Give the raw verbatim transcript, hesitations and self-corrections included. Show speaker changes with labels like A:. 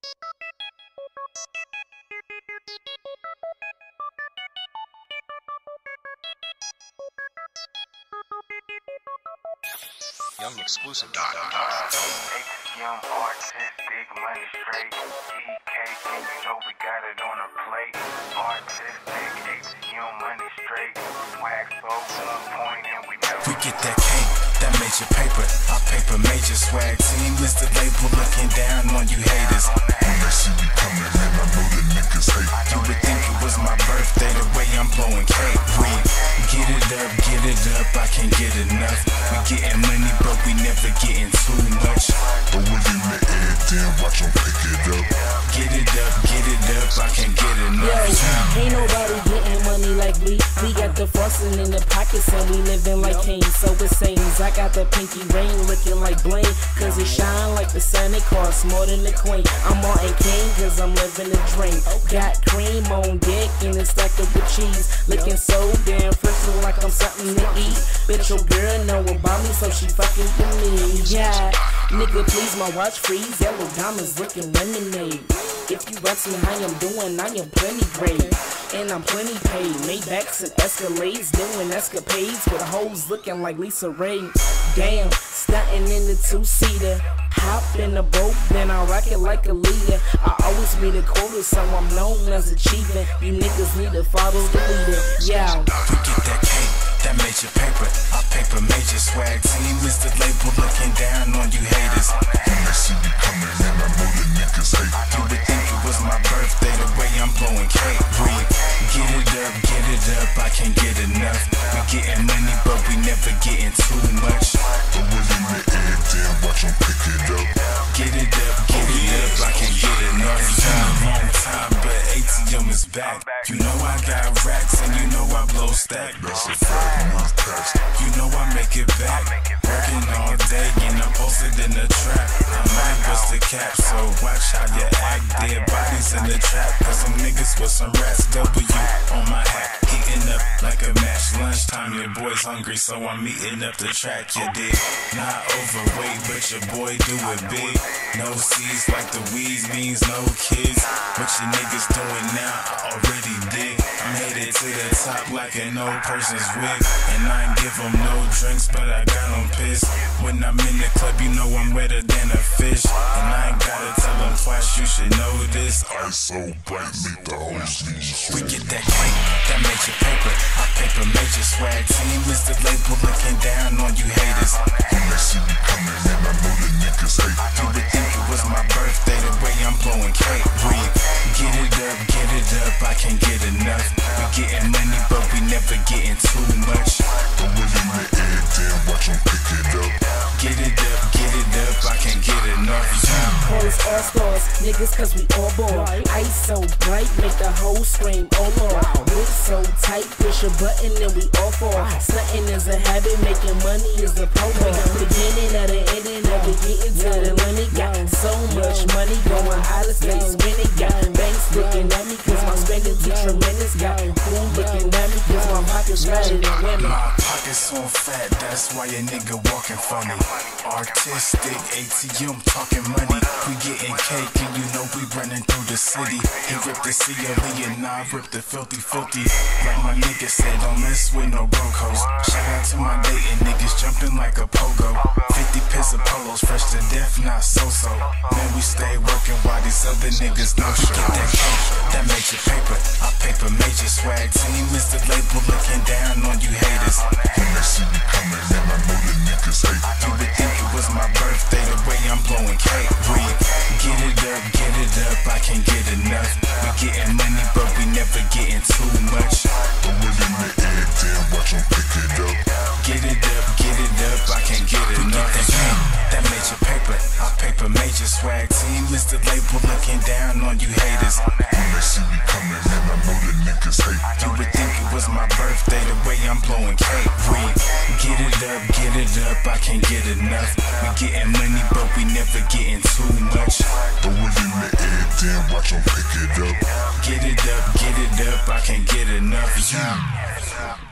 A: Young exclusive.
B: A T M, artistic, money straight. E K, and you know we got it on a plate. Artistic, A T M, money straight. Swag so one point and we never.
C: We get that cake, that major paper. Our paper major swag team is the label looking down on you haters.
D: When they see me coming in, I know the niggas hate.
C: You would think it was my birthday the way I'm blowing cake. We get it up, get it up, I can't get enough. We getting money, but we never getting too much.
D: Throw it in the air, then watch them pick it up.
C: Get it up, get it up, I can't get enough.
E: Yo, ain't nobody getting money like we. We got the frosting in the pockets and we living like kings. So it seems I got the pinky ring looking like bling, cause it shine like the sun, it costs more than the queen. I'm Martin King cause I'm living the dream. Got cream on deck and it's stacked up with cheese. Looking so damn fresh, look like I'm something to eat. Bitch, your girl know about me, so she fucking with me. Yeah, nigga, please, my watch freeze. Yellow diamonds looking lemonade. If you ask me how I'm doing, I am plenty great. And I'm plenty paid. Maybachs and Escalades, doing escapades with hoes looking like Lisa Ray. Damn, stunting in the two-seater. Hop in the boat, then I rock it like a leader. I always be the coolest, so I'm known as achieving. You niggas need to follow the leader. Yeah.
C: We get that cake, that major paper. Our paper major swag team is the label looking down on you haters.
D: When they see me coming in, I know the niggas hate.
C: You would think it was my birthday the way I'm blowing cake. We get it up, get it up, I can't get enough. We getting money, but we never getting too much.
D: Throw it in the air, then watch them pick it up.
C: Get it up, get it up, I can't get enough. It's been a long time, but A T M is back. You know I got racks and you know I blow stack.
D: That's a fact, move past.
C: You know I make it back. Working all day and I'm posted in the trap. I might bust the cap, so watch how you act. Dead bodies in the trap, cause some niggas with some rats. W on my hat, heating up like a match. Lunchtime, your boy's hungry, so I'm eating up the track. You dig? Not overweight, but your boy do it big. No C's like the weeds means no kids. What you niggas doing now, I already did. I'm headed to the top like an old person's wig. And I ain't give them no drinks, but I got them pissed. When I'm in the club, you know I'm wetter than a fish. And I ain't gotta tell them twice, you should know this.
D: Ice so bright, make the hoes lose.
C: We get that cake, that major paper. Our paper major swag team is the label looking down on you haters.
D: When they see me coming in, I know the niggas hate.
C: You would think it was my birthday the way I'm blowing cake. We get it up, get it up, I can't get enough. We getting money, but we never getting too much.
D: Throw it in the air, then watch them pick it up.
C: Get it up, get it up, I can't get enough.
E: Call us all stars, niggas, cause we all ball. Ice so bright, make the whole scream, oh lord. We're so tight, push a button and we all fall. Stunting is a habit, making money is the program. Beginning of the ending of it, getting to the limit. Got so much money going out of space, spinning. Got banks looking at me, cause my spending too tremendous. Got food looking at me, cause my pockets fatter than women.
C: My pockets on fat, that's why a nigga walking funny. Artistic, A T M talking money. We getting cake and you know we running through the city. He ripped the C L E and I ripped the filthy filthy. Like my nigga said, don't mess with no brocos. Shout out to my dating niggas jumping like a pogo. fifty pairs of polos, fresh to death, not so-so. Man, we stay working while these other niggas no show. Get that cake, that major paper. Our paper major swag team is the label looking down on you haters.
D: When they see me coming in, I know the niggas hate.
C: You would think it was my birthday the way I'm blowing cake. We get it up, get it up, I can't get enough. We getting money, but we never getting too much.
D: Throw it in the air, then watch them pick it up.
C: Get it up, get it up, I can't get enough. That cake, that major paper. Our paper major swag team is the label looking down on you haters.
D: When they see me coming in, I know the niggas hate.
C: You would think it was my birthday the way I'm blowing cake. We get it up, get it up, I can't get enough. We getting money, but we never getting too much.
D: Throw it in the air, then watch them pick it up.
C: Get it up, get it up, I can't get enough. Yeah.